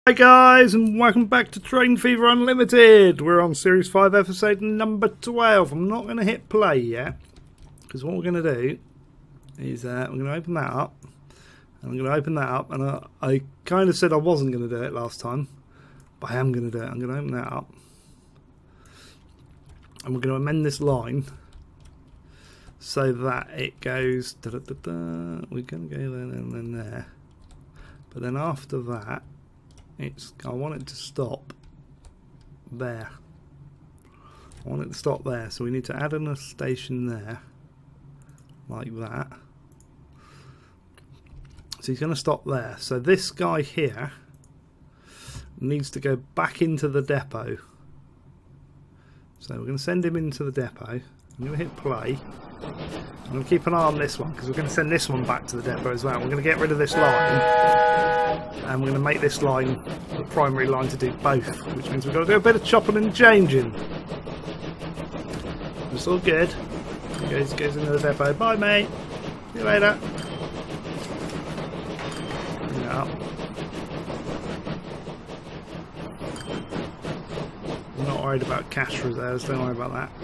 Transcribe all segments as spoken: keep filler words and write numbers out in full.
Hi guys, and welcome back to Train Fever Unlimited. We're on Series five episode number twelve. I'm not going to hit play yet, because what we're going to do is uh, we're going to open that up. And I'm going to open that up, and I, I kind of said I wasn't going to do it last time, but I am going to do it. I'm going to open that up. And we're going to amend this line so that it goes... Da, da, da, da. We're going to go there and then there. But then after that, It's, I want it to stop there. I want it to stop there, so we need to add in a station there, like that. So he's going to stop there. So this guy here needs to go back into the depot. So we're going to send him into the depot. I'm going to hit play. I'm going to keep an eye on this one, because we're going to send this one back to the depot as well. We're going to get rid of this line, and we're going to make this line the primary line to do both, which means we've got to do a bit of chopping and changing. It's all good. He goes, goes into the depot. Bye, mate. See you later. Bring it up. I'm not worried about cash reserves, don't worry about that.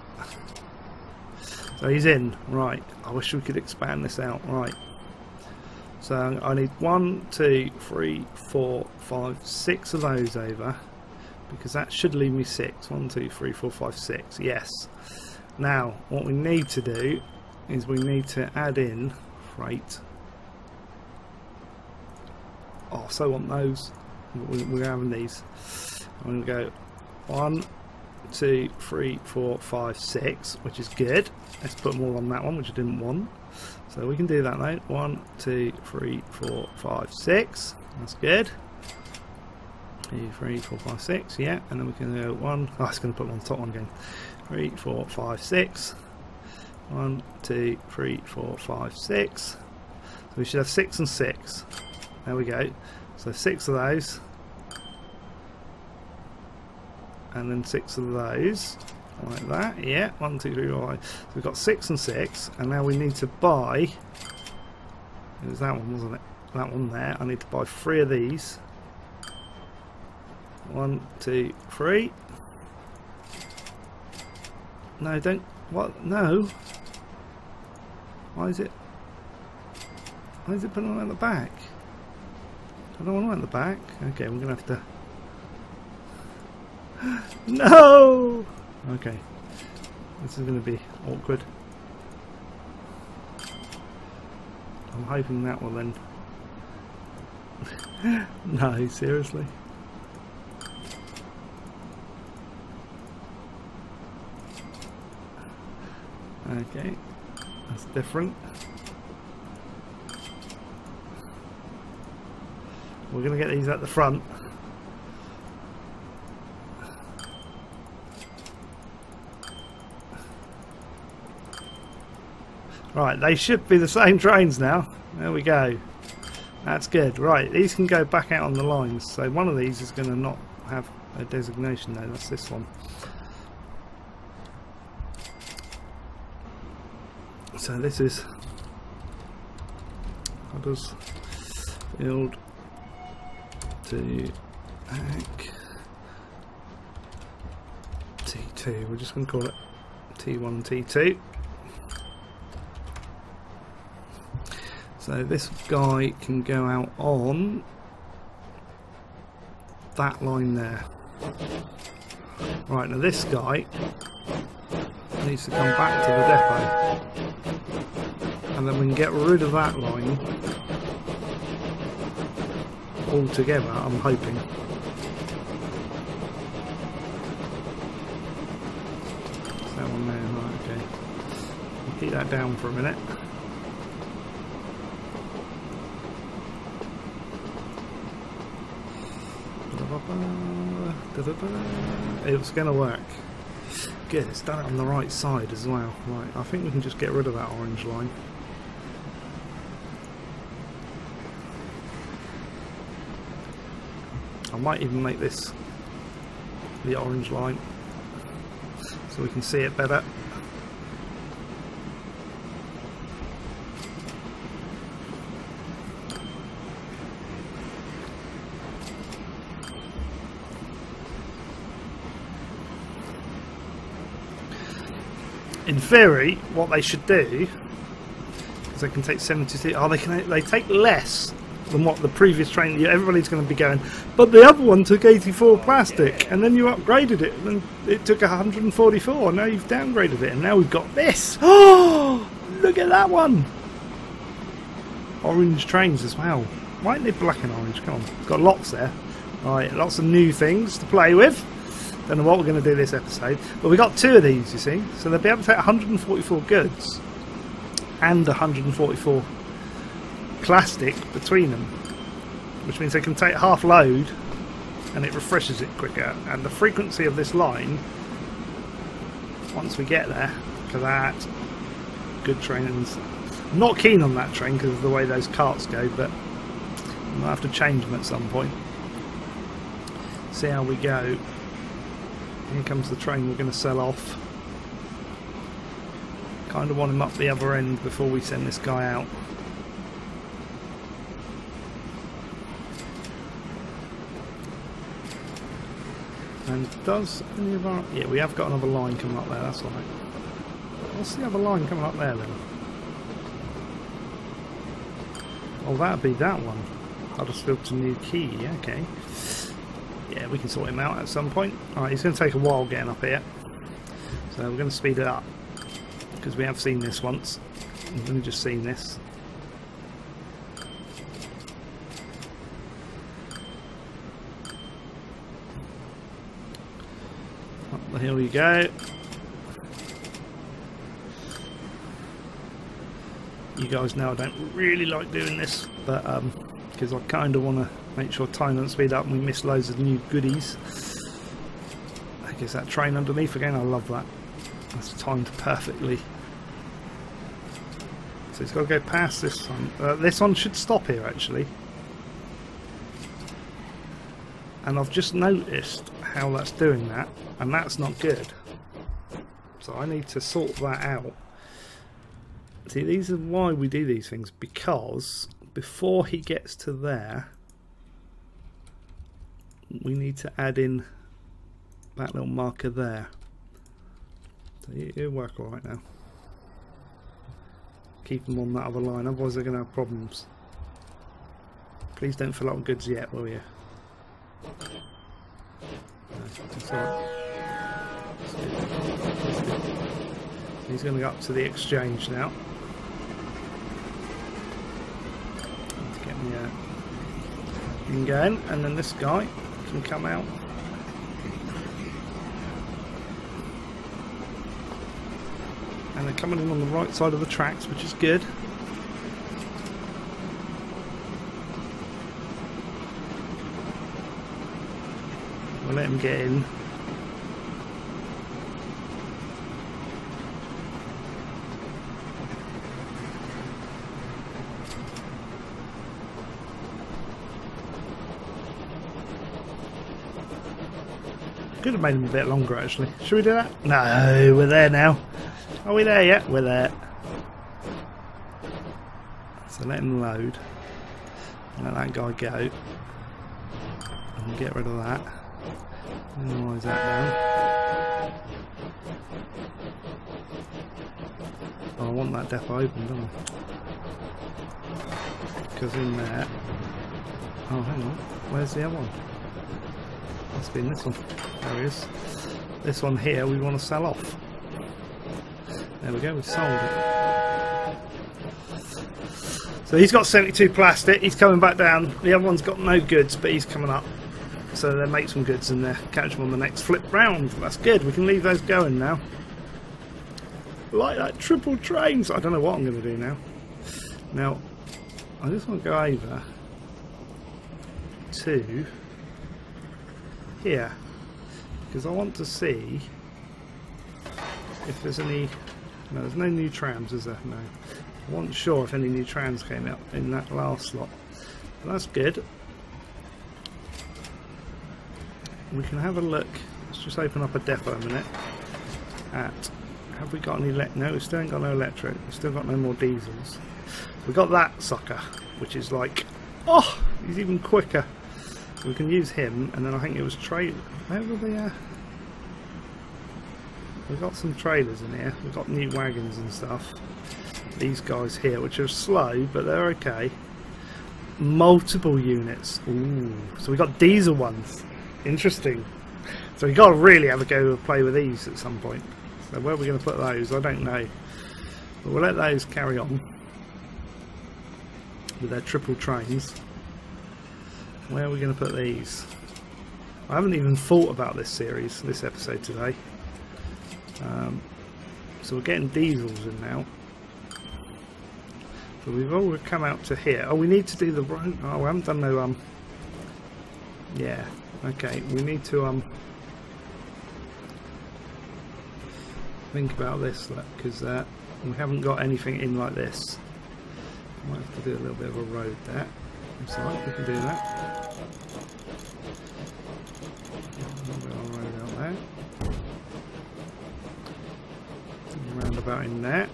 So he's in. Right. I wish we could expand this out. Right. So I need one, two, three, four, five, six of those over, because that should leave me six. One, two, three, four, five, six. Yes. Now, what we need to do is we need to add in freight. Oh, so I want those. We're having these. I'm going to go one, two, three, four, five, six, which is good. Let's put them all on that one, which I didn't want. So we can do that now. One, two, three, four, five, six. That's good. Two, three, four, five, six. Yeah, and then we can go one. Oh, it's going to put them on the top one again. Three, four, five, six. One, two, three, four, five, six. So we should have six and six. There we go. So six of those, and then six of those. Like that, yeah. One, two, three, four, five. So we've got six and six, and now we need to buy. It was that one, wasn't it? That one there. I need to buy three of these. One, two, three. No, don't. What? No. Why is it? Why is it putting it at the back? I don't want it at the back. Okay, we're gonna have to. No. Okay, this is going to be awkward. I'm hoping that will then... No, seriously? Okay, that's different. We're going to get these at the front. Right, they should be the same trains now. There we go. That's good. Right, these can go back out on the lines. So one of these is going to not have a designation though. That's this one. So this is Huddersfield to T two. We're just going to call it T one and T two. So this guy can go out on that line there. Right, now this guy needs to come back to the depot, and then we can get rid of that line altogether, I'm hoping. That one there, right, okay. I'll keep that down for a minute. It was going to work. Good, it's done it on the right side as well. Right, I think we can just get rid of that orange line. I might even make this the orange line so we can see it better. in theory, what they should do is they can take seventy-two. Oh, they can. They take less than what the previous train. Everybody's going to be going. But the other one took eighty-four plastic, and then you upgraded it, and it took one hundred forty-four. Now you've downgraded it, and now we've got this. Oh, look at that one! Orange trains as well. Why aren't they black and orange? Come on, got lots there. Right, lots of new things to play with. Don't know what we're going to do this episode, but we got two of these, you see, so they'll be able to take one hundred forty-four goods and one hundred forty-four plastic between them, which means they can take half load and it refreshes it quicker. And the frequency of this line, once we get there, for that good trains. I'm not keen on that train because of the way those carts go, but we'll have to change them at some point. See how we go. Here comes the train we're going to sell off. Kind of want him up the other end before we send this guy out. And does any of our... Yeah, we have got another line coming up there, that's right. What's the other line coming up there then? Oh, that'd be that one. Huddersfield to Newquay, yeah, okay. Yeah, we can sort him out at some point. Alright, he's going to take a while getting up here. So we're going to speed it up. Because we have seen this once. We've only just seen this. Up the hill you go. You guys know I don't really like doing this, but um, because I kind of want to make sure time doesn't speed up and we miss loads of new goodies. I guess that train underneath again, I love that. That's timed perfectly. So it's got to go past this one. Uh, this one should stop here actually. And I've just noticed how that's doing that, and that's not good. So I need to sort that out. See, these are why we do these things, because before he gets to there, we need to add in that little marker there. So it'll work alright now. Keep them on that other line, otherwise they're going to have problems. Please don't fill up with goods yet, will you? No, that's alright. He's going to go up to the exchange now. Let's get me uh, in going, and then this guy can come out. And they're coming in on the right side of the tracks, which is good. We'll let him get in. Could have made him a bit longer actually. Should we do that? No, we're there now. Are we there yet? We're there. So let him load. Let that guy go. And get rid of that. Minimise that down. Oh, I want that depot open, don't I? Because in there... Oh, hang on. Where's the other one? Must be in this one. There he is. This one here we want to sell off. There we go, we sold it. So he's got seventy-two plastic, he's coming back down. The other one's got no goods, but he's coming up. So they'll make some goods in there. Catch them on the next flip round. That's good, we can leave those going now. Like that triple train. So I don't know what I'm going to do now. Now, I just want to go over to here. Because I want to see if there's any... No, there's no new trams, is there? No. I wasn't sure if any new trams came out in that last slot. But that's good. We can have a look. Let's just open up a depot a minute. At have we got any? Le no, we still ain't got no electric. We've still got no more diesels. We got that sucker, which is like, oh, he's even quicker. We can use him, and then I think it was trade. Where were they? Uh, we've got some trailers in here. We've got new wagons and stuff. These guys here, which are slow, but they're okay. Multiple units. Ooh, so we got diesel ones. Interesting. So we got to really have a go and play with these at some point. So where are we going to put those? I don't know. But we'll let those carry on with their triple trains. Where are we going to put these? I haven't even thought about this series, this episode today. Um, so we're getting diesels in now. So we've all come out to here. Oh, we need to do the road. Oh, we haven't done no um. Yeah. Okay. We need to um. think about this, because uh, we haven't got anything in like this. Might have to do a little bit of a road there. That's alright. We can do that. A little bit of a road out there. Roundabout in there.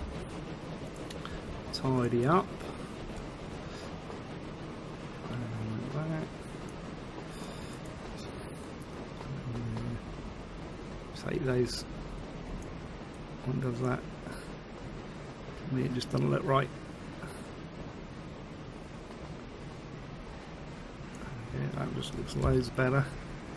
Tidy up. And that. Take those. What does that? To me, it just doesn't look right. Okay, that just looks loads better.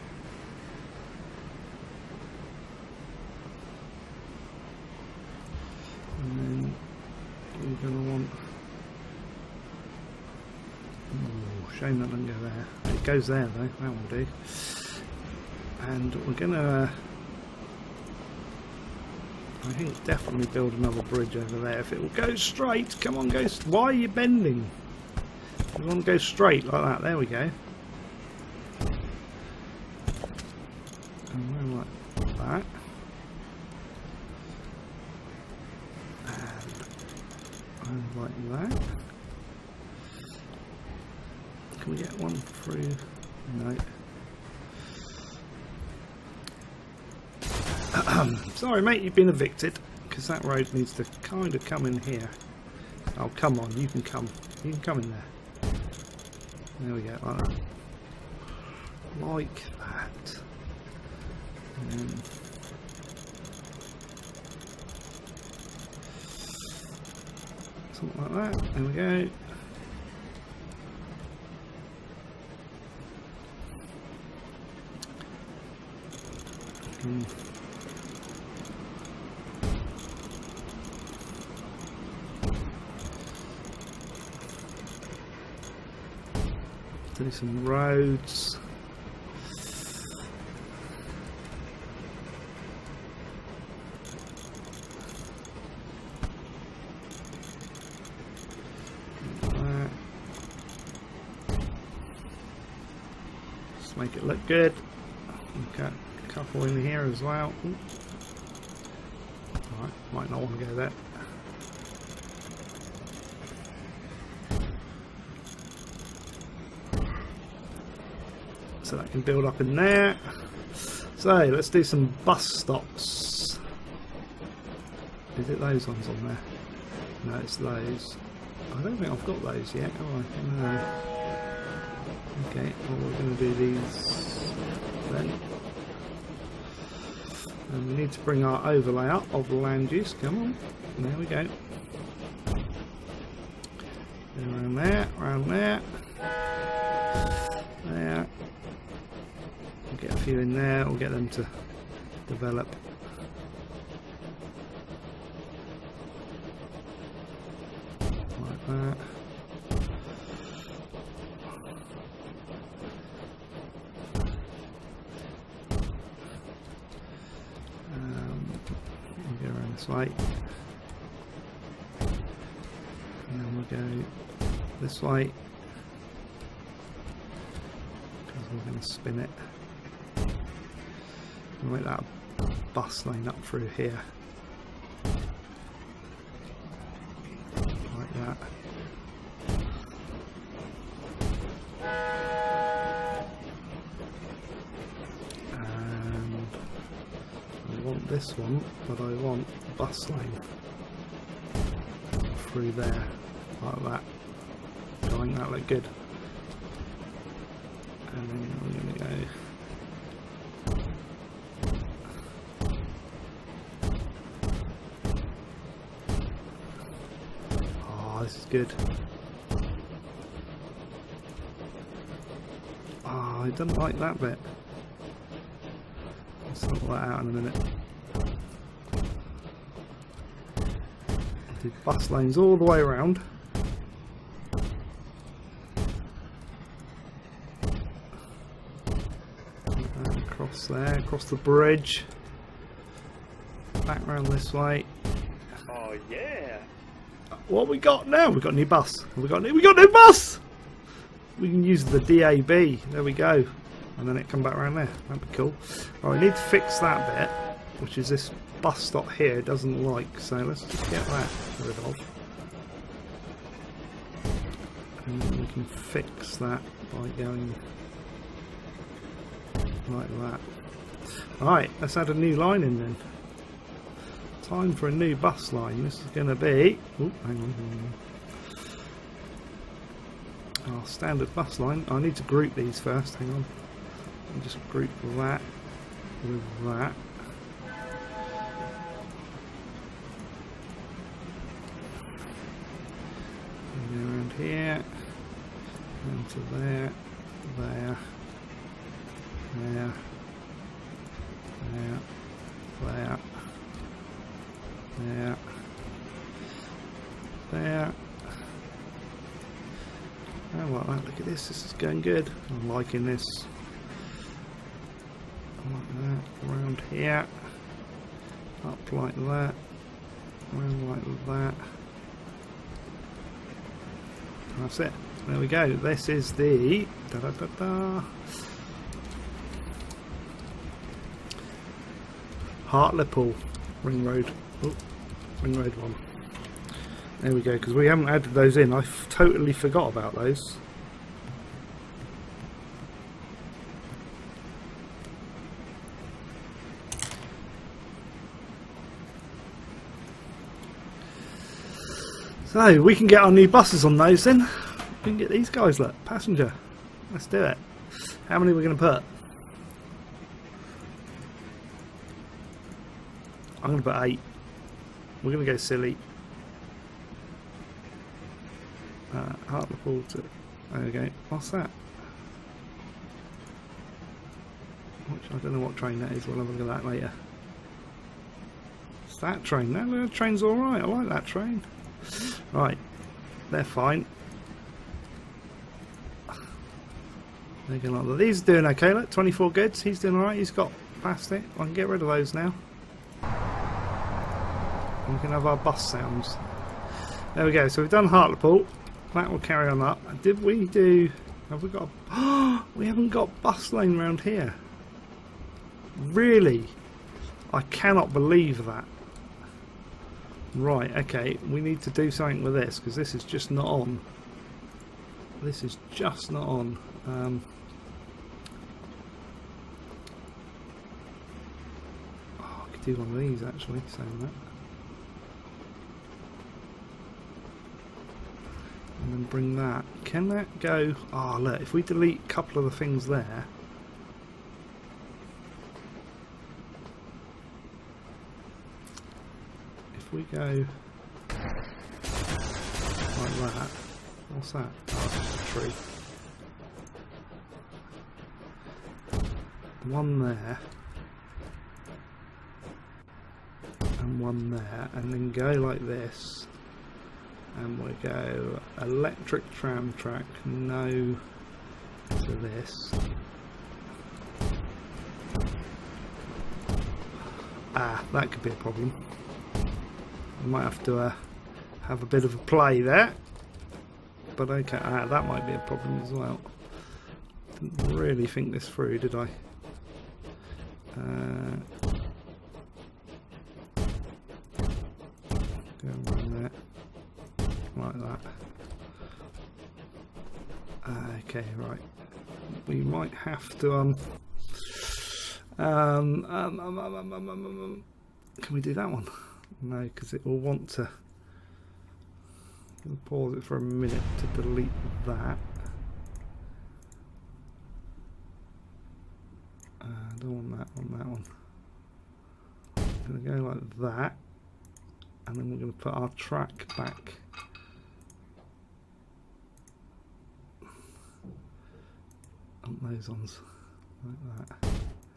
And then we're going to want. Ooh, shame that doesn't go there. It goes there though. That will do. And we're going to. Uh, I think definitely build another bridge over there. If it will go straight, come on, go. Why are you bending? You want to go straight like that. There we go. And then like that. And like that. Can we get one through? No. Sorry mate, you've been evicted, because that road needs to kind of come in here. Oh come on, you can come. You can come in there. There we go, like that. Like that. And then something like that. There we go. And do some roads. Like just make it look good. We've got a couple in here as well. Alright, might not want to go there. So that can build up in there. So let's do some bus stops. Is it those ones on there? No, it's those. I don't think I've got those yet. Oh, no. Okay, well we're going to do these then. And we need to bring our overlay up of the land use. Come on. There we go. Around there, around there. There. We'll get a few in there, we'll get them to develop. Like that. Um, we'll go around this way. And then we'll go this way. Because we're going to spin it. We'll make that bus lane up through here. Like that. And I want this one, but I want a bus lane through there. Like that. I think that look good. And then we're going to go this is good. Oh, I don't like that bit. I'll sort that out in a minute. Do bus lanes all the way around. Across there, across the bridge. Back round this way. Oh yeah! What have we got now? We've got a new bus. Have we got new, we got a new bus! We can use the D A B. There we go. And then it come back around there. That'd be cool. Right, we need to fix that bit, which is this bus stop here. It doesn't like. So let's just get that rid of. And then we can fix that by going like that. Right, let's add a new line in then. Time for a new bus line. This is going to be. Oh, hang on. Hang on. Our standard bus line. I need to group these first. Hang on. I'll just group that with that. And around here, and to there, there, there, there, there, there, there. I like that. Look at this. This is going good. I'm liking this. Like that. Around here. Up like that. Around like that. That's it. There we go. This is the da da da da Hartlepool Ring Road. Oh, Ring Road one. There we go, because we haven't added those in. I totally forgot about those. So we can get our new buses on those then. We can get these guys, look, passenger. Let's do it. How many are we going to put? I'm going to put eight. We're going to go silly. Uh, Hartlepool to. There we go. What's that? Which, I don't know what train that is. We'll have a look at that later. It's that train. No, no, the train's alright. I like that train. Right. They're fine. They're going like that. These are doing okay. Look, twenty-four goods. He's doing alright. He's got past it. I can get rid of those now. And we can have our bus sounds. There we go. So we've done Hartlepool. That will carry on up. Did we do... Have we got... A, we haven't got bus lane around here. Really? I cannot believe that. Right, okay. We need to do something with this, because this is just not on. This is just not on. Um, oh, I could do one of these, actually, saying that. And then bring that. Can that go? Oh, look, if we delete a couple of the things there. If we go like that. What's that? Oh, it's just a tree. One there. And one there. And then go like this. And we go electric tram track, no to this. Ah, that could be a problem. We might have to uh, have a bit of a play there. But okay, ah, that might be a problem as well. Didn't really think this through, did I? Uh, go around there. Like that. Okay, right. We might have to um um, um, um, um, um, um, um, um can we do that one? No, because it will want to. I'll pause it for a minute to delete that. Uh, I don't want that on that one. I'm going to go like that, and then we're going to put our track back want those ones like that.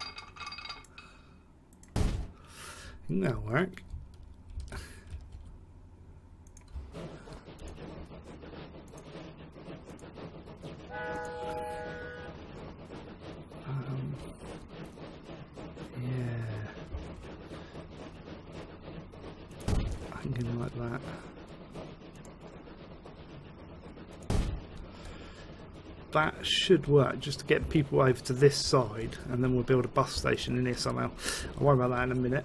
I think that'll work. Um, yeah. Hanging like that. That should work, just to get people over to this side, and then we'll build a bus station in here somehow. I'll worry about that in a minute.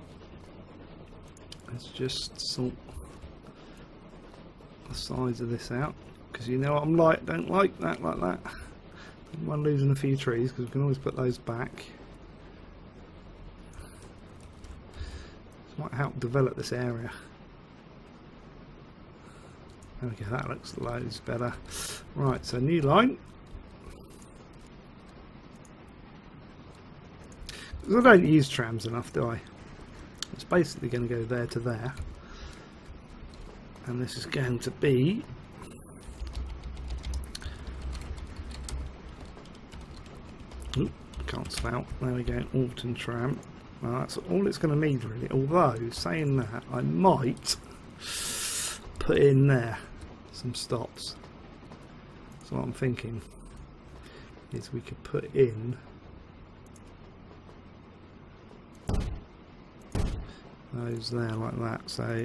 Let's just sort the sides of this out, because you know what I'm like, don't like that like that. Don't mind losing a few trees, because we can always put those back. This might help develop this area. There we go, that looks loads better. Right, so new line. I don't use trams enough, do I? It's basically going to go there to there. And this is going to be... Oop, can't spout. There we go, Wolverton tram. Well, that's all it's going to need really. Although, saying that, I might put in there some stops. So what I'm thinking is we could put in those there like that. So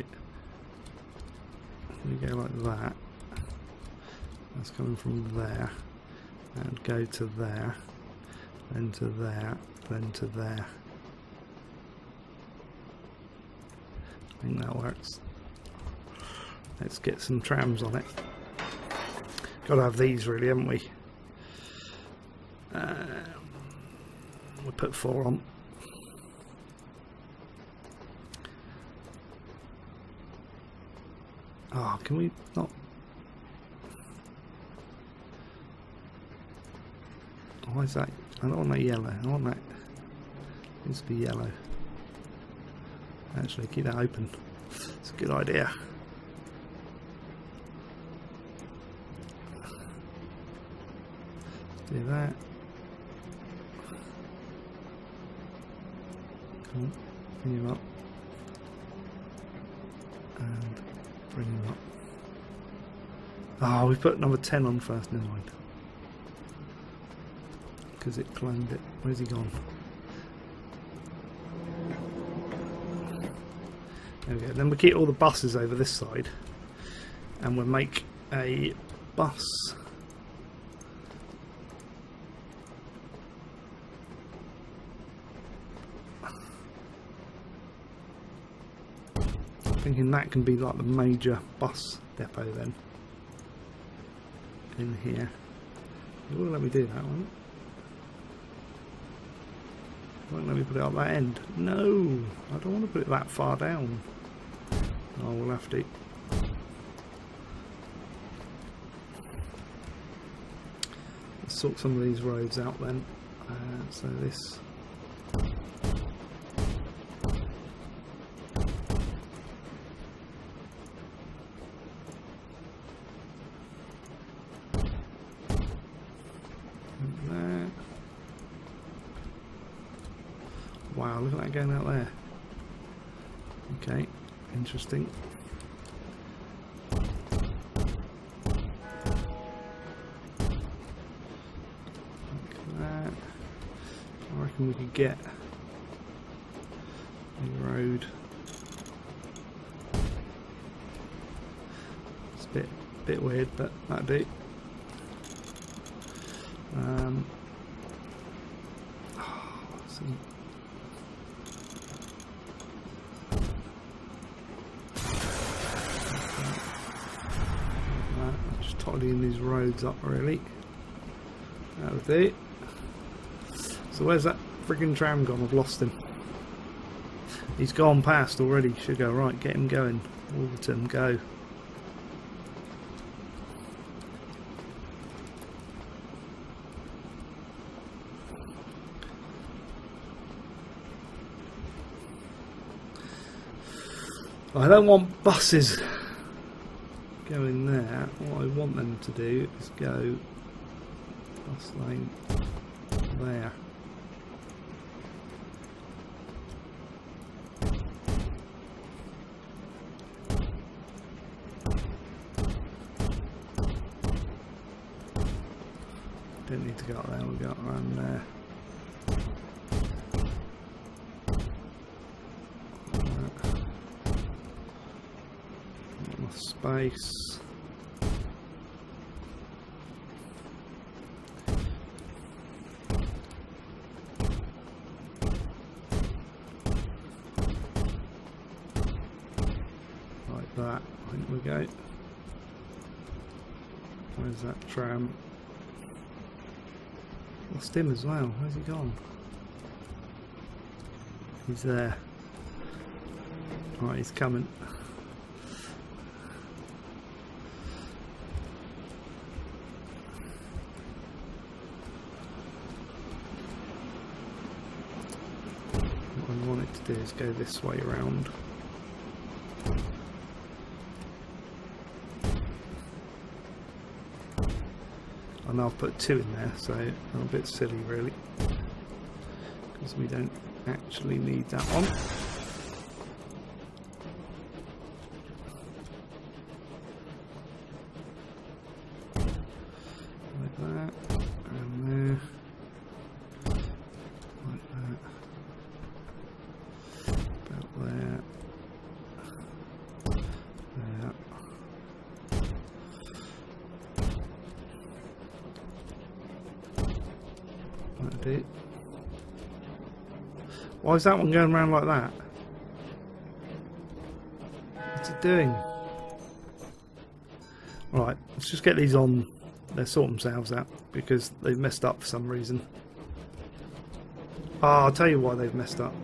we go like that. That's coming from there, and go to there, then to there, then to there. I think that works. Let's get some trams on it. Got to have these really, haven't we? Um, we'll put four on. Oh, can we not? Why is that? I don't want that yellow. I want that. It needs to be yellow. Actually, keep that open. It's a good idea. Do that. Come on, bring him up. And bring him up. Oh, we put number ten on first, never mind. Because it cloned it. Where's he gone? There we go. Then we keep all the buses over this side. And we'll make a bus. Thinking that can be like the major bus depot then. In here. It won't let me do that one. It won't let me put it up that end. No! I don't want to put it that far down. Oh, we'll have to. Let's sort some of these roads out then. Uh, so this. Wow, look at that going out there. Okay, interesting. Like that. I reckon we could get a road. It's a bit, bit weird, but that'll do. Um, oh, some, tidying these roads up really. That'll do. So where's that friggin' tram gone? I've lost him. He's gone past already. Should go right. Get him going. Wolverton, go. I don't want buses going there. What I want them to do is go bus lane there. Didn't need to go up there, we got around there. Not enough space. Like that, I think we go. Where's that tram? Lost him as well. Where's he gone? He's there. Right, he's coming. What I want it to do is go this way around. And I've put two in there, so I'm a bit silly really, because we don't actually need that one. Like that, and there, like that, about there, there. It. Why is that one going around like that? What's it doing? Right, let's just get these on. They'll sort themselves out because they've messed up for some reason. Ah, oh, I'll tell you why they've messed up.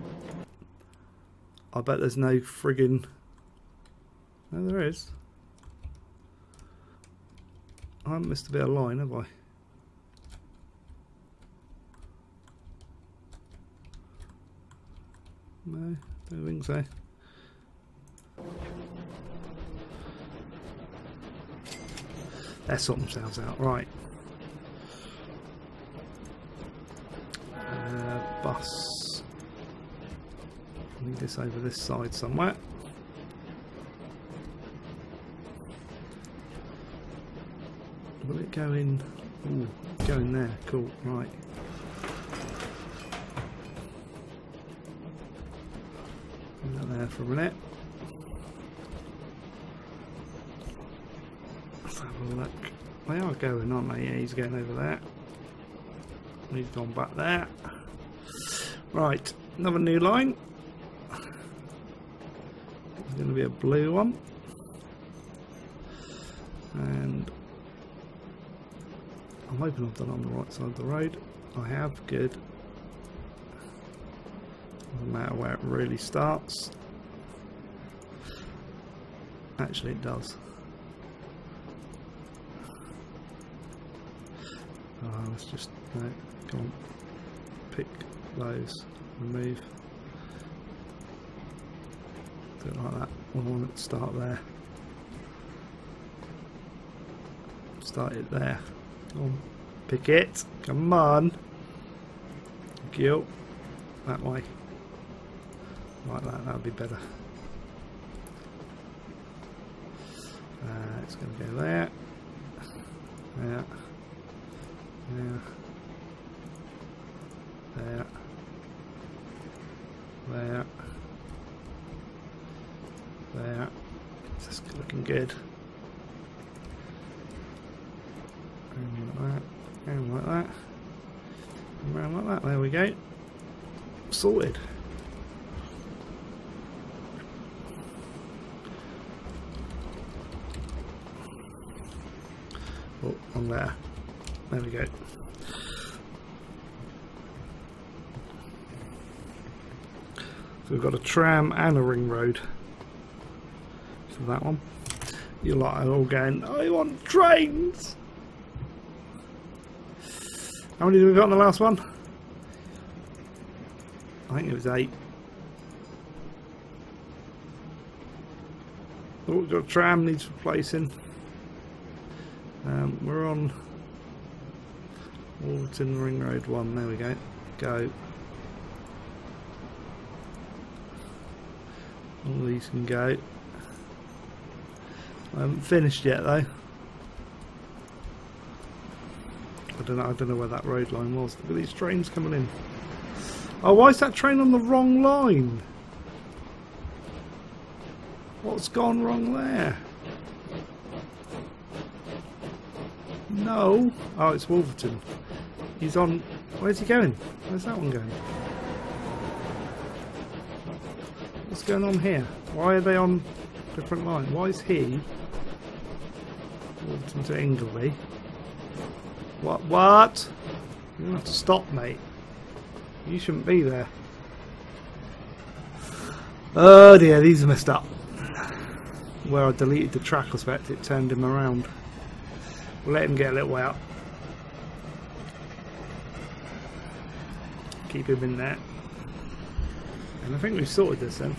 I bet there's no friggin... No, there is. I haven't missed a bit of line, have I? No, don't think so. They'll sort themselves out, right. Uh, bus. Need this over this side somewhere. Will it go in? Ooh, go in there, cool, right. There for a minute. Let's have a look. They are going, aren't they? Yeah, he's going over there. He's gone back there. Right, another new line. It's going to be a blue one. And I'm hoping I've done it on the right side of the road. I have, good. Doesn't matter where it really starts. Actually it does. Oh, let's just no, go on. Pick those, remove. Do it like that. I want it to start there. Start it there. Go on. Pick it. Come on. Thank you. That way. Like that, that would be better. Uh, it's going to go there, there, there, there, there, there. It's looking good. And like that, and like that, and around like that. There we go. Sorted. Oh, on there. There we go. So we've got a tram and a ring road. So that one. You lot are all going, I want trains! How many did we got on the last one? I think it was eight. Oh, we've got a tram, needs replacing. Um, we're on Wolverton Ring Road one, there we go. Go. All these can go. I haven't finished yet though. I don't know, I don't know where that road line was. Look at these trains coming in. Oh, why is that train on the wrong line? What's gone wrong there? No. Oh, it's Wolverton. He's on... Where's he going? Where's that one going? What's going on here? Why are they on different lines? Why is he Wolverton to Ingleby? What? What? You're gonna have to stop, mate. You shouldn't be there. Oh dear, these are messed up. Where I deleted the track aspect, it turned him around. We'll let him get a little way up. Keep him in there. And I think we've sorted this then.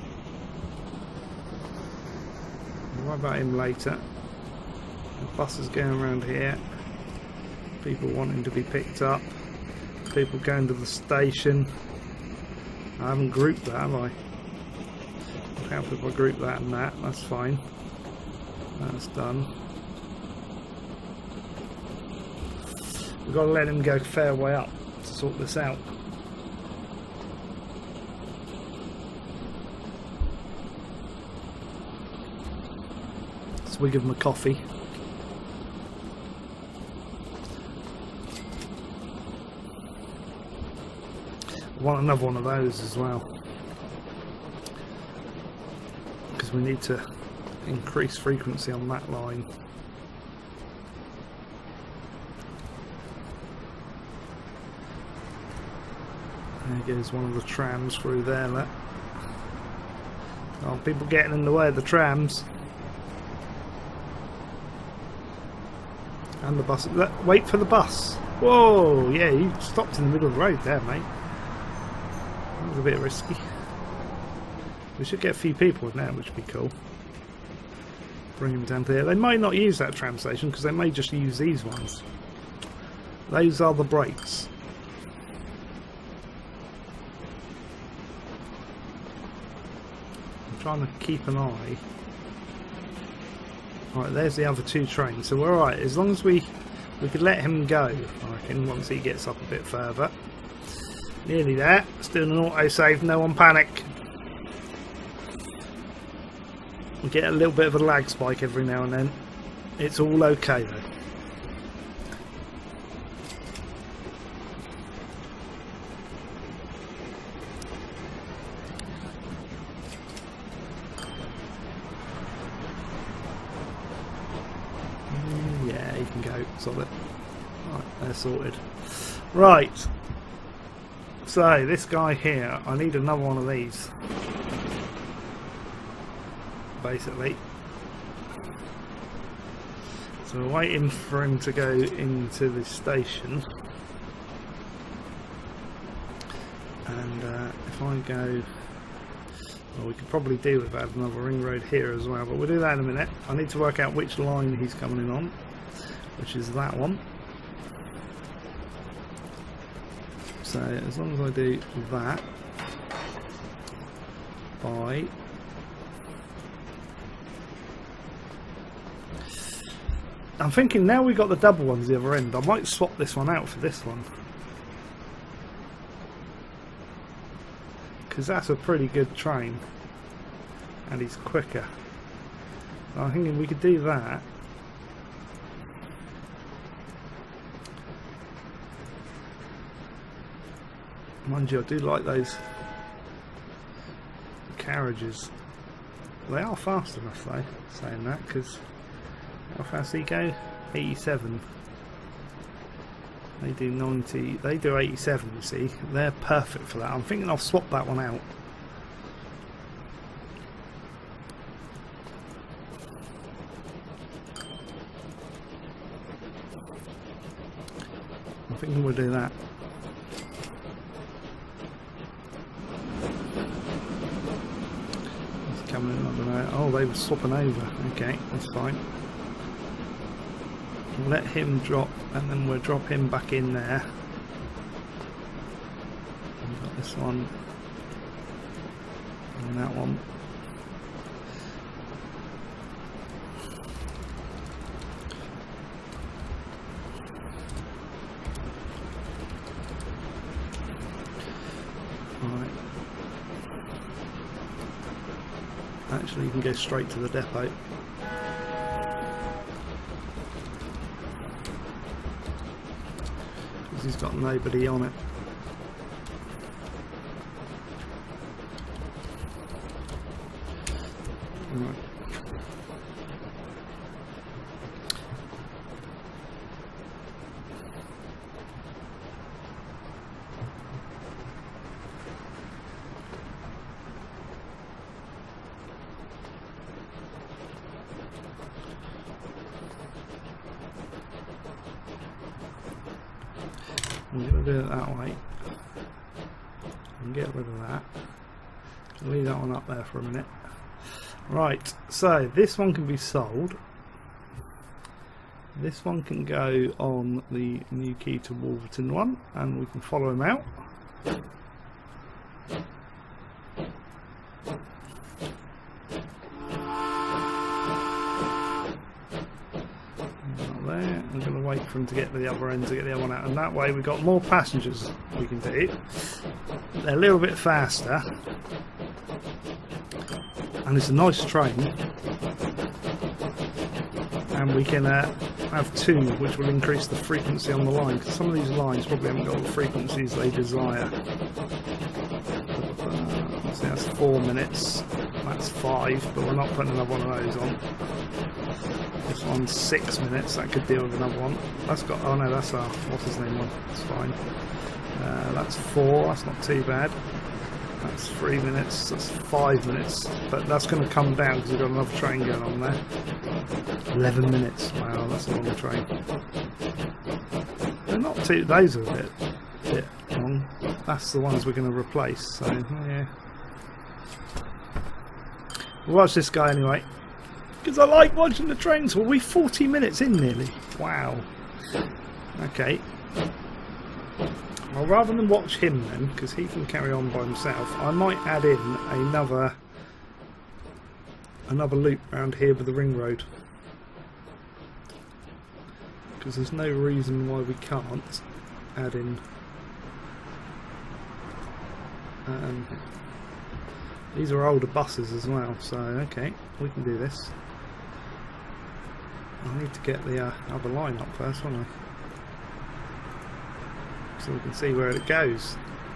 We'll worry about him later. The bus is going around here. People wanting to be picked up. People going to the station. I haven't grouped that, have I? I'll help if I group that and that. That's fine. That's done. We've got to let him go a fair way up to sort this out. So we give him a coffee. I want another one of those as well, because we need to increase frequency on that line. There goes one of the trams through there. Look. Oh, people getting in the way of the trams. And the bus. Look, wait for the bus. Whoa, yeah, you stopped in the middle of the road there, mate. That was a bit risky. We should get a few people in there, which would be cool. Bring them down there. They might not use that tram station because they may just use these ones. Those are the brakes. I'm trying to keep an eye. Alright, there's the other two trains. So we're alright, as long as we we could let him go, I reckon, once he gets up a bit further. Nearly there. It's doing an auto-save, no one panic. We get a little bit of a lag spike every now and then. It's all okay though. Mm, yeah, you can go. Solid. Right, they're sorted. Right. So, this guy here, I need another one of these. Basically. So we're waiting for him to go into the station. And uh, if I go... Well, we could probably do with that another ring road here as well, but we'll do that in a minute. I need to work out which line he's coming in on, which is that one. So as long as I do that by I'm thinking now we've got the double ones the other end, I might swap this one out for this one, because that's a pretty good train and he's quicker. So I'm thinking we could do that. Mind you, I do like those carriages. They are fast enough though, saying that, because how fast do you go? eighty-seven. They do ninety, they do eighty-seven, you see. They're perfect for that. I'm thinking I'll swap that one out. I'm thinking we'll do that. Coming in, I don't know. Oh, they were swapping over. Okay, that's fine. We'll let him drop, and then we'll drop him back in there. We've got this one and that one. Right. Actually, you can go straight to the depot. Because he's got nobody on it. Right. I'm going to do it that way and get rid of that. Leave that one up there for a minute. Right, so this one can be sold. This one can go on the Newquay to Wolverton one, and we can follow him out. I'm going to wait for him to get to the other end to get the other one out, and that way we've got more passengers we can do. They're a little bit faster, and it's a nice train, and we can uh, have two, which will increase the frequency on the line, because some of these lines probably haven't got the frequencies they desire. Uh, so that's four minutes, that's five, but we're not putting another one of those on. This one's six minutes, that could deal with another one. That's got, oh no, that's our, what's his name one, that's fine. Uh, that's four, that's not too bad. That's three minutes, that's five minutes, but that's going to come down because we've got another train going on there. eleven minutes, wow, that's a long train. They're not too, those are a bit, bit long. That's the ones we're going to replace, so yeah. We'll watch this guy anyway, because I like watching the trains. Well, we're forty minutes in nearly. Wow. Okay. Well, rather than watch him then, because he can carry on by himself, I might add in another another loop around here with the ring road, because there's no reason why we can't add in um, these are older buses as well, so okay, we can do this. I need to get the uh, other line up first, won't I? So we can see where it goes.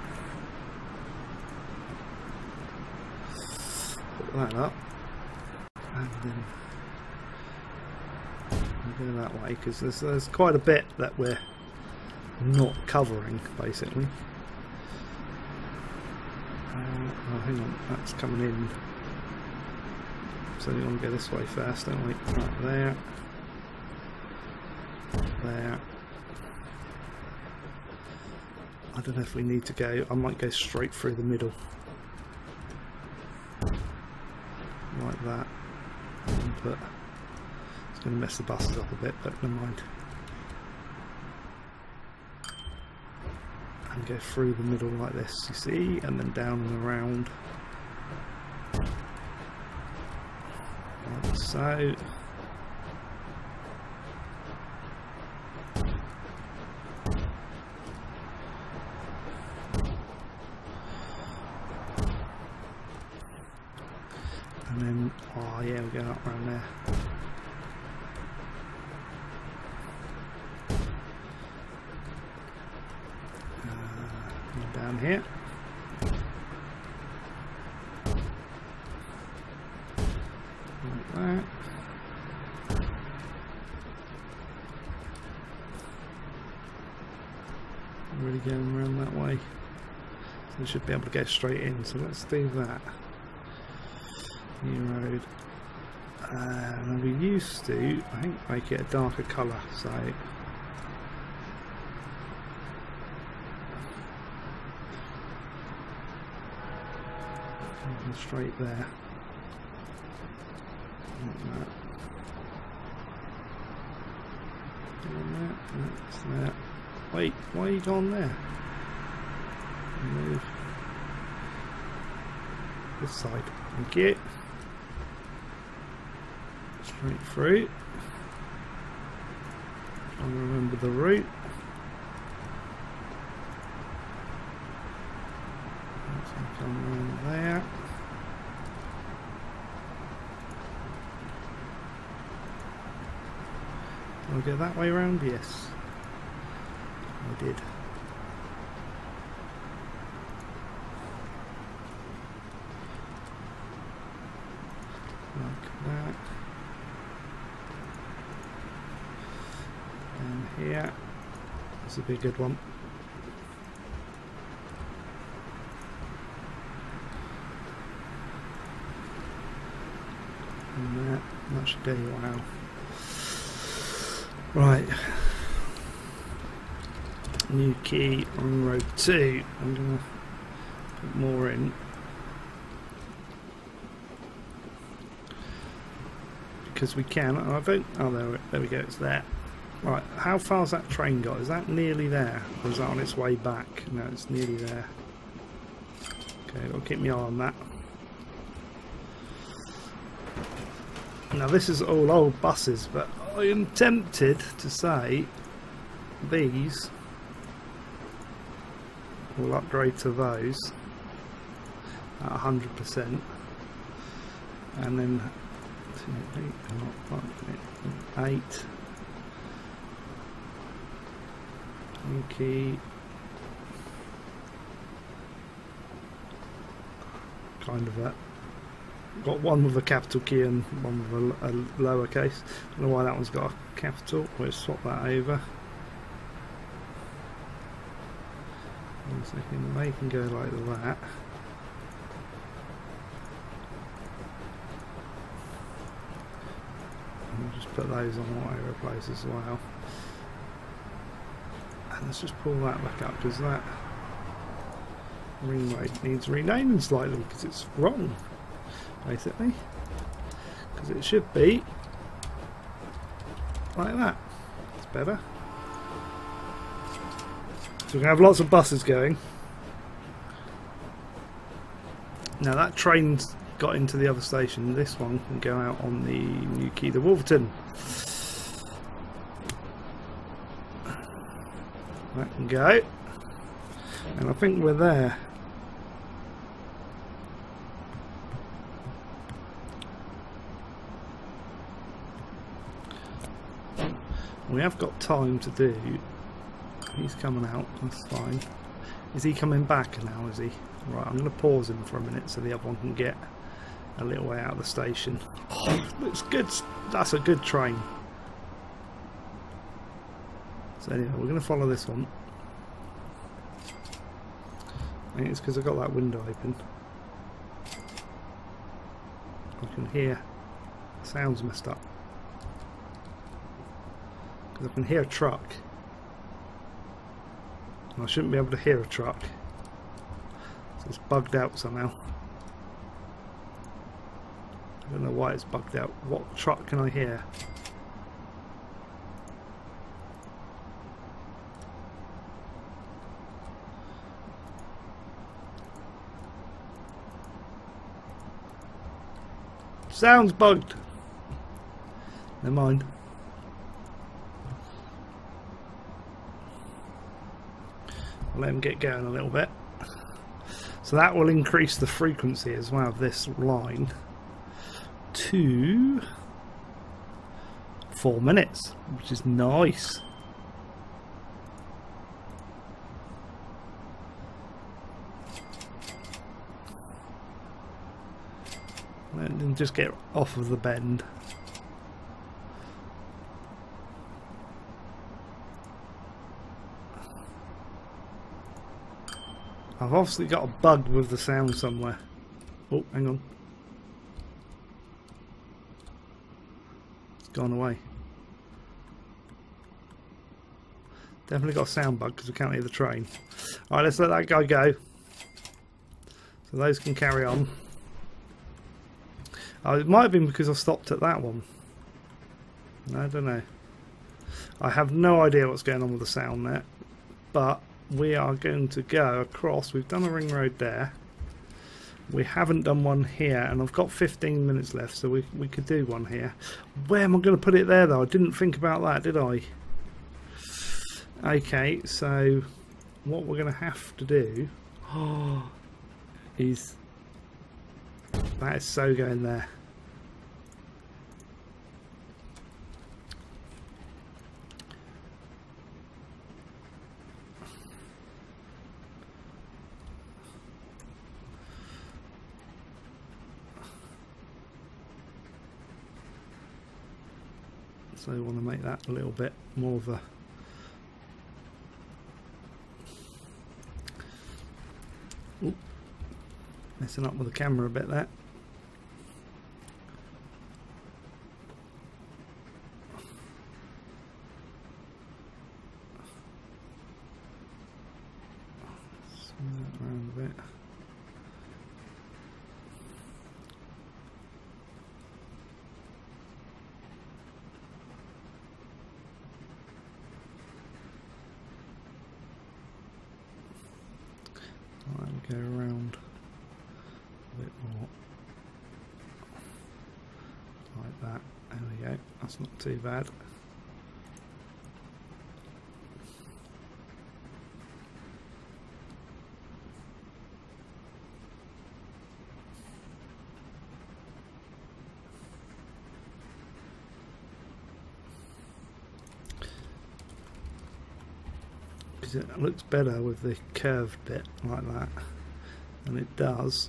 Put that up, and then we'll go that way, because there's, there's quite a bit that we're not covering, basically. Uh, oh, hang on, that's coming in. So we want to go this way first, don't we? Right there. There. I don't know if we need to go, I might go straight through the middle. Like that. And put, it's going to mess the buses up a bit, but never mind. And go through the middle like this, you see, and then down and around. Like so. And then, oh yeah, we're going up around there. Uh, down here. Like that. Really going around that way. So we should be able to go straight in, so let's do that. New road. Uh, we used to, I think, make it a darker colour, so straight there. Like that. That's that. Wait, why are you gone there? Move this side. Thank you. Straight through. Trying to remember the route. Come around there. Can I go that way around? Yes, I did. Like that. And here. This will be a good one. And that, that should do well. Right. Newquay on road two. I'm going to put more in. Because we can. I don't. Oh, there, there we go. It's there. Right. How far's that train got? Is that nearly there? Or is that on its way back? No, it's nearly there. Okay, I'll keep my eye on that. Now this is all old buses, but I am tempted to say these will upgrade to those at one hundred percent, and then eight, Newquay, kind of that. Got one with a capital key and one with a, a lowercase. I don't know why that one's got a capital. We'll swap that over. One second, they can go like that. And we'll just put those on auto replace as well. And let's just pull that back up because that ring weight needs renaming slightly because it's wrong. Basically, because it should be like that. It's better. So we're going to have lots of buses going. Now that train's got into the other station. This one can go out on the Newquay to Wolverton. That can go. And I think we're there. We have got time to do. He's coming out, that's fine. Is he coming back now, is he? Right, I'm going to pause him for a minute so the other one can get a little way out of the station. Oh, looks good. That's a good train. So anyway, we're going to follow this one. I think it's because I've got that window open. I can hear the sounds messed up. Because I can hear a truck. And I shouldn't be able to hear a truck. So it's bugged out somehow. I don't know why it's bugged out. What truck can I hear? Sounds bugged. Never mind. I'll let him get going a little bit. So that will increase the frequency as well of this line to four minutes, which is nice. And then just get off of the bend. I've obviously got a bug with the sound somewhere. Oh, hang on. It's gone away. Definitely got a sound bug because we can't hear the train. Alright, let's let that guy go. So those can carry on. Oh, it might have been because I stopped at that one. I don't know. I have no idea what's going on with the sound there, but we are going to go across. We've done a ring road there. We haven't done one here, and I've got fifteen minutes left, so we, we could do one here. Where am I going to put it there, though? I didn't think about that, did I? Okay, so what we're going to have to do is... That is so going there. So I want to make that a little bit more of a Ooh, messing up with the camera a bit there. Swing that around a bit. Go around a bit more like that. There we go. That's not too bad. Because it looks better with the curved bit like that. And it does.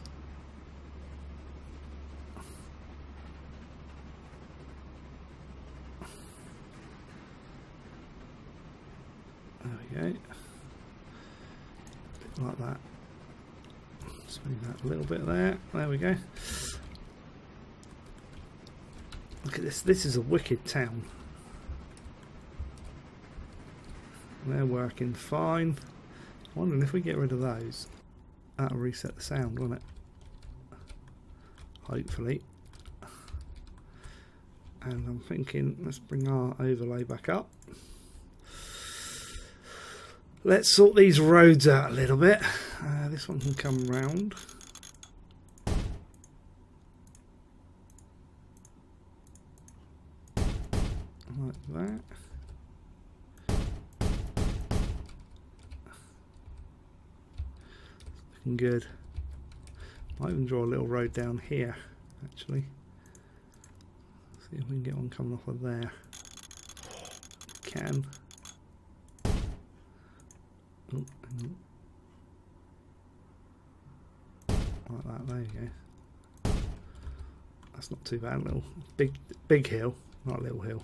There we go. A bit like that. Swing that a little bit there. There we go. Look at this. This is a wicked town. They're working fine. I'm wondering if we get rid of those. That'll reset the sound, won't it? Hopefully. And I'm thinking, let's bring our overlay back up. Let's sort these roads out a little bit. Uh, this one can come round. Like that. Good. Might even draw a little road down here, actually. See if we can get one coming off of there. Can. Oh, hang on. Like that. There you go. That's not too bad. A little big, big hill, not a little hill.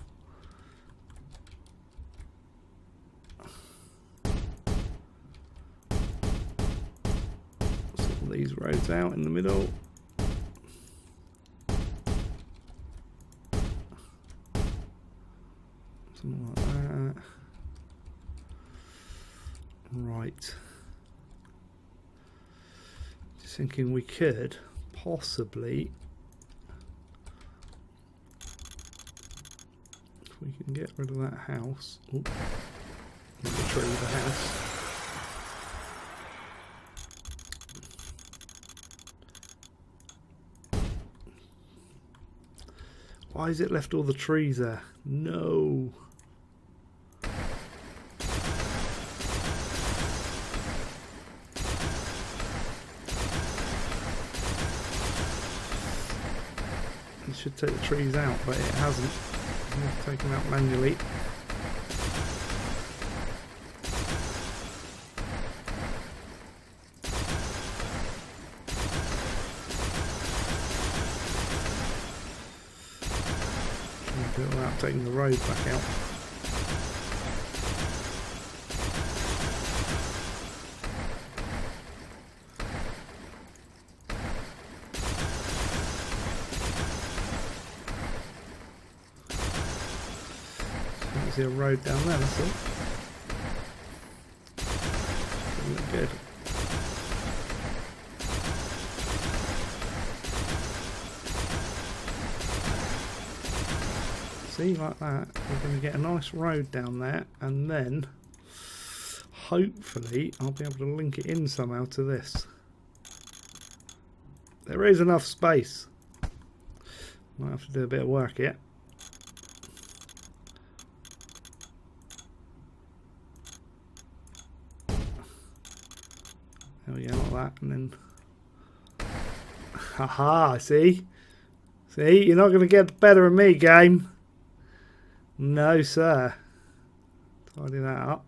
These roads out in the middle. Something like that. Right. Just thinking we could possibly, if we can get rid of that house. Ooh, not the tree, the house. Why has it left all the trees there? No. It should take the trees out, but it hasn't. I've taken them out manually. Do it without taking the road back out. Can't see a road down there, that's all. Doesn't look good. see, like that. We're going to get a nice road down there, and then hopefully I'll be able to link it in somehow to this. There is enough space. Might have to do a bit of work here. There we go, like that, and then haha, see? See, you're not going to get better than me, game. No, sir. Tidy that up.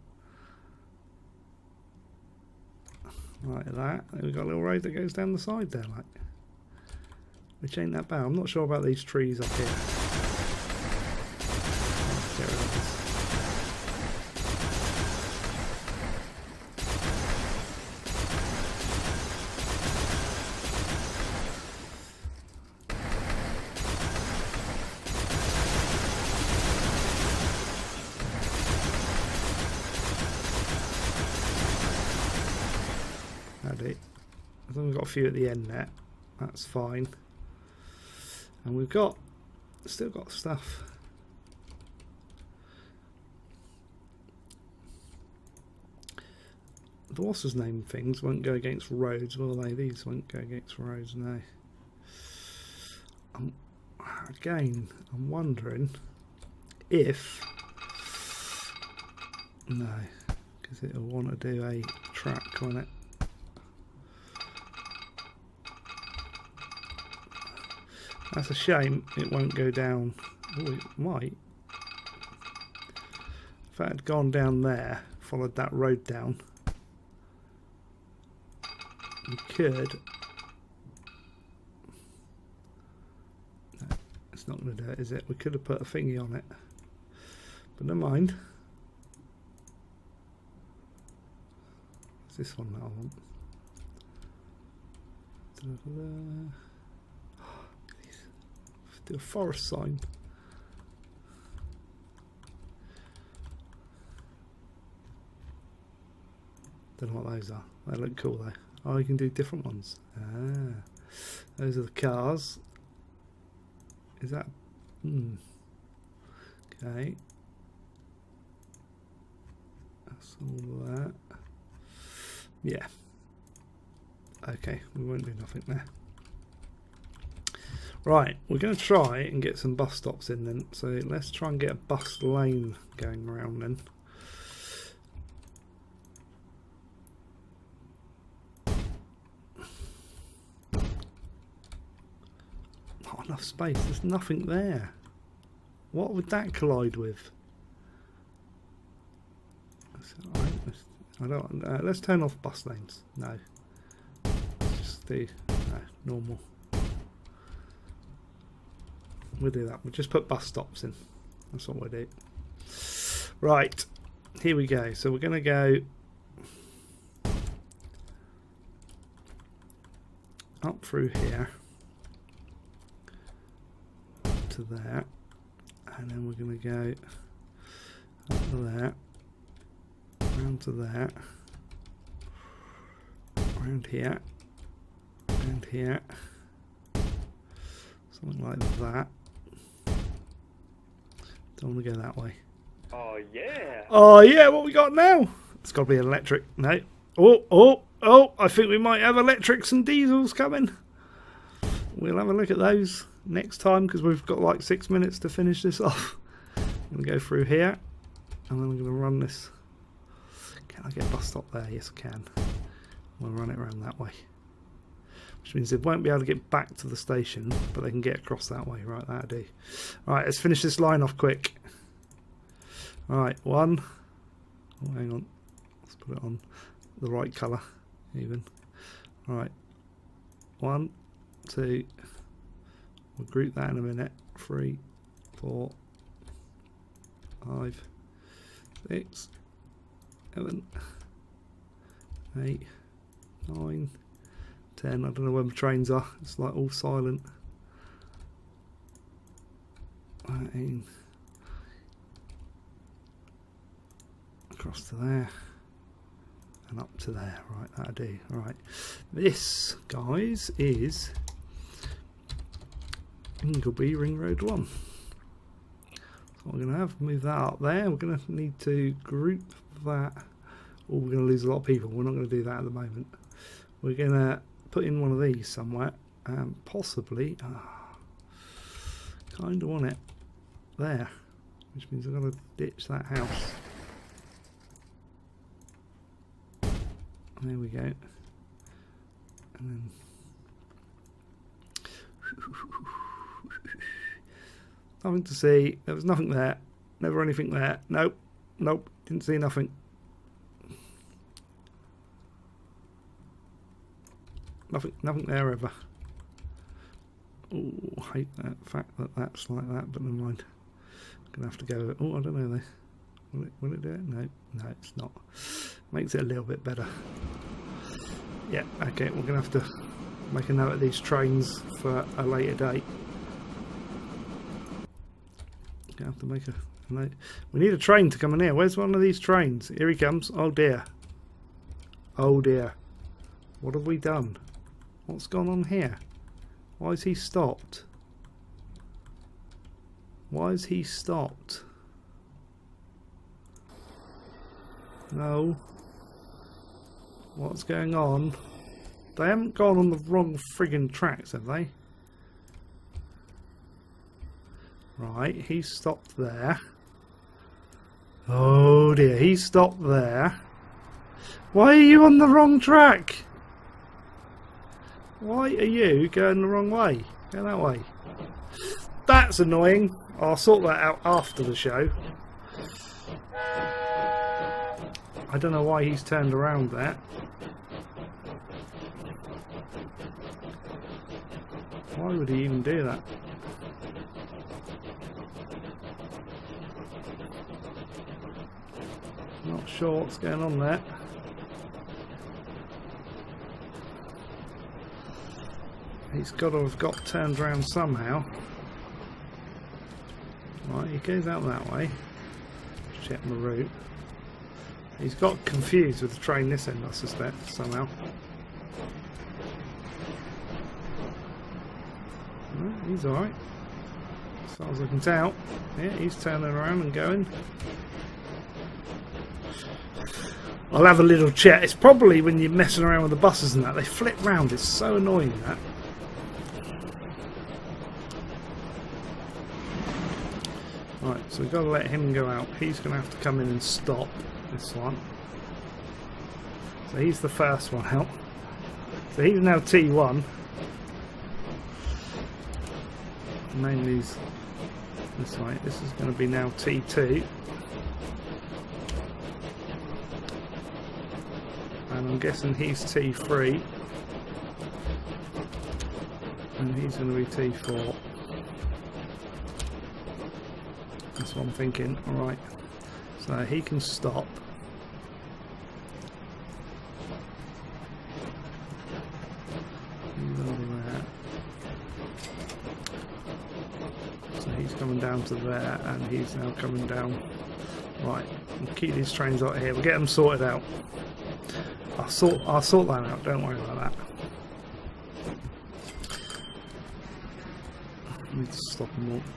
Like that. Then we've got a little road that goes down the side there, like. Which ain't that bad. I'm not sure about these trees up here. Let's get rid of this. I think we've got a few at the end there. That's fine. And we've got still got stuff. The what's his name things won't go against roads, will they? These won't go against roads, no. Um, again, I'm wondering if no, because it'll want to do a track on it. That's a shame it won't go down. Oh, it might. If it had gone down there, followed that road down, we could. No, it's not going to do it, is it? We could have put a thingy on it. But never mind. It's this one that I want. Da-da-da-da. Do a forest sign. Don't know what those are. They look cool though. Oh, you can do different ones. Ah, those are the cars. Is that? Hmm. Okay. That's all that. Yeah. Okay, we won't do nothing there. Right, we're going to try and get some bus stops in then. So let's try and get a bus lane going around then. Not enough space, there's nothing there. What would that collide with? Right, let's, I don't, uh, let's turn off bus lanes. No. Let's just do no, normal. We'll do that. We'll just put bus stops in. That's what we'll do. Right. Here we go. So we're going to go up through here to there. And then we're going to go up to there. Round to there. Round here. Round here. Something like that. Don't want to go that way. Oh yeah. Oh yeah, what we got now? It's got to be electric. No. Oh, oh, oh, I think we might have electrics and diesels coming. We'll have a look at those next time because we've got like six minutes to finish this off. I'm going to go through here and then I'm going to run this. Can I get a bus stop there? Yes I can. We'll run it around that way. Which means they won't be able to get back to the station, but they can get across that way. Right, that'll do. Right, let's finish this line off quick. Right, one. Oh, hang on. Let's put it on the right colour, even. Right, one, two. We'll group that in a minute. Three, four, five, six, seven, eight, nine. ten. I don't know where the trains are. It's like all silent. thirteen. Across to there. And up to there. Right, that'll do. Right. This, guys, is Ingleby Ring Road one. What we're going to have, move that up there. We're going to need to group that. Or we're going to lose a lot of people. We're not going to do that at the moment. We're going to put in one of these somewhere. Um, possibly. Oh, kind of want it there. Which means I've got to ditch that house. There we go. And then nothing to see. There was nothing there. Never anything there. Nope. Nope. Didn't see nothing. Nothing. Nothing there ever. Oh, I hate that fact that that's like that. But never mind. I'm gonna have to go. Oh, I don't know though. Will it, will it do it? No. No, it's not. Makes it a little bit better. Yeah. Okay. We're gonna have to make a note of these trains for a later date. Gonna have to make a note. We need a train to come in here. Where's one of these trains? Here he comes. Oh dear. Oh dear. What have we done? What's gone on here? Why is he stopped? Why is he stopped? No. What's going on? They haven't gone on the wrong friggin' tracks, have they? Right, he's stopped there. Oh dear, he's stopped there. Why are you on the wrong track? Why are you going the wrong way? Go that way. That's annoying. I'll sort that out after the show. I don't know why he's turned around there. Why would he even do that? Not sure what's going on there. He's got to have got turned around somehow. Right, he goes out that way. Check my route. He's got confused with the train this end, I suspect, somehow. No, he's alright. As far as I can tell. Yeah, he's turning around and going. I'll have a little chat. It's probably when you're messing around with the buses and that, they flip round. It's so annoying, that. Right, so we've got to let him go out. He's going to have to come in and stop this one. So he's the first one out. So he's now T one. Name these this way. This is going to be now T two. And I'm guessing he's T three. And he's going to be T four. That's what I'm thinking. Alright. So he can stop. He's over there. So he's coming down to there and he's now coming down. Right. We'll keep these trains out here. We'll get them sorted out. I'll sort I'll sort that out, don't worry about that. I need to stop them all.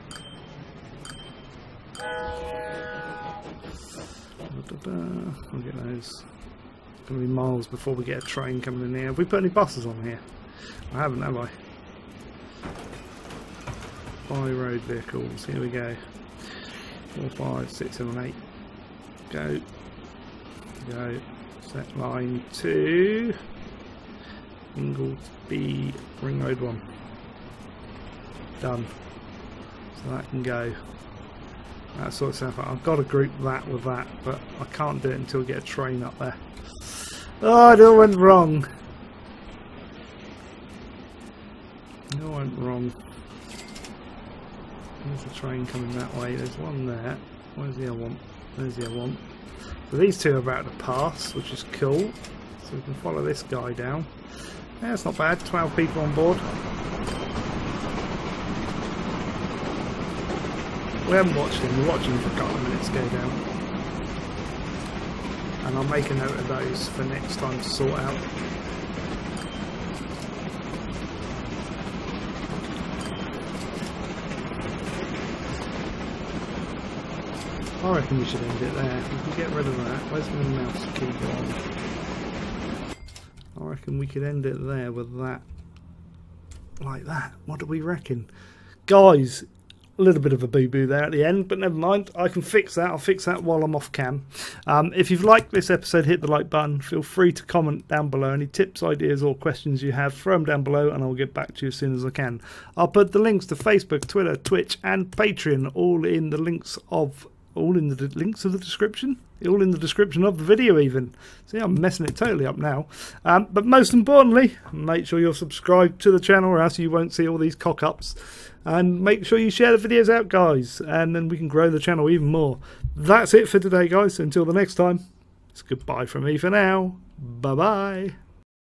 We'll get those. It's going to be miles before we get a train coming in here. Have we put any buses on here? I haven't, have I? By road vehicles. Here we go. Four, five, six, seven, eight. Go. Go. Set line two. Inglesby Ring Road one. Done. So that can go. That sorts itself out. I've got to group that with that, but I can't do it until we get a train up there. Oh, it all went wrong. It all went wrong. There's a train coming that way. There's one there. Where's the other one? There's the other one. So these two are about to pass, which is cool. So we can follow this guy down. Yeah, it's not bad. twelve people on board. We haven't watched him, we're watching him for a couple of minutes go down. And I'll make a note of those for next time to sort out. I reckon we should end it there. We can get rid of that. Where's my mouse key gone? I reckon we could end it there with that. Like that. What do we reckon? Guys, a little bit of a boo-boo there at the end, but never mind. I can fix that. I'll fix that while I'm off cam. Um, if you've liked this episode, hit the like button. Feel free to comment down below. Any tips, ideas or questions you have, throw them down below and I'll get back to you as soon as I can. I'll put the links to Facebook, Twitter, Twitch and Patreon all in the links of all in the links of the description. All in the description of the video even. See, I'm messing it totally up now. Um, but most importantly, make sure you're subscribed to the channel or else you won't see all these cock-ups. And make sure you share the videos out, guys. And then we can grow the channel even more. That's it for today, guys. Until the next time, it's goodbye from me for now. Bye-bye.